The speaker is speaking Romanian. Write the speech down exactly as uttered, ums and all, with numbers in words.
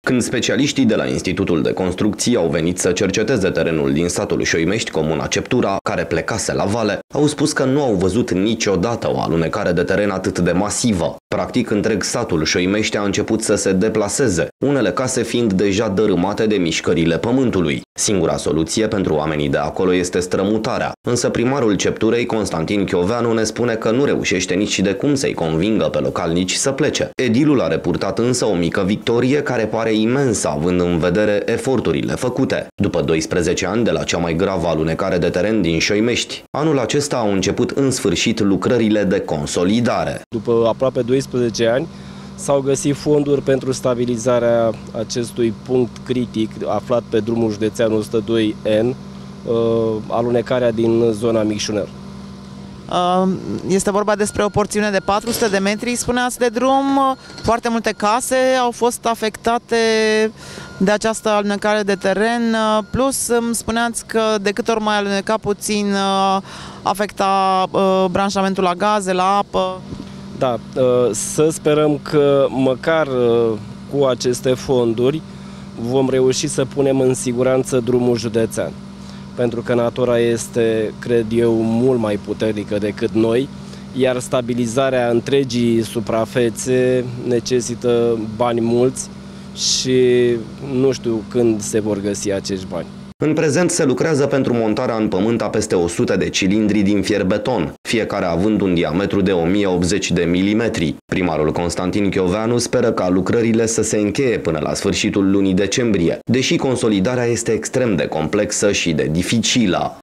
Când specialiștii de la Institutul de Construcții au venit să cerceteze terenul din satul Șoimești, comuna Ceptura, care plecase la vale, au spus că nu au văzut niciodată o alunecare de teren atât de masivă. Practic, întreg satul Șoimești a început să se deplaseze, unele case fiind deja dărâmate de mișcările pământului. Singura soluție pentru oamenii de acolo este strămutarea, însă primarul Cepturei, Constantin Chioveanu, ne spune că nu reușește nici de cum să-i convingă pe localnici să plece. Edilul a reportat însă o mică victorie care pare imensă, având în vedere eforturile făcute. După doisprezece ani de la cea mai gravă alunecare de teren din Șoimești, anul acesta au început în sfârșit lucrările de consolidare. După aproape doisprezece ani, s-au găsit fonduri pentru stabilizarea acestui punct critic aflat pe drumul județean o sută doi N, alunecarea din zona Micșuner. Este vorba despre o porțiune de patru sute de metri, spuneați, de drum. Foarte multe case au fost afectate de această alunecare de teren, plus îmi spuneați că de câte ori mai aluneca puțin afecta branșamentul la gaze, la apă. Da, să sperăm că măcar cu aceste fonduri vom reuși să punem în siguranță drumul județean. Pentru că natura este, cred eu, mult mai puternică decât noi, iar stabilizarea întregii suprafețe necesită bani mulți și nu știu când se vor găsi acești bani. În prezent se lucrează pentru montarea în pământ a peste o sută de cilindri din fier-beton, fiecare având un diametru de o mie optzeci de milimetri. Primarul Constantin Chioveanu speră ca lucrările să se încheie până la sfârșitul lunii decembrie, deși consolidarea este extrem de complexă și de dificilă.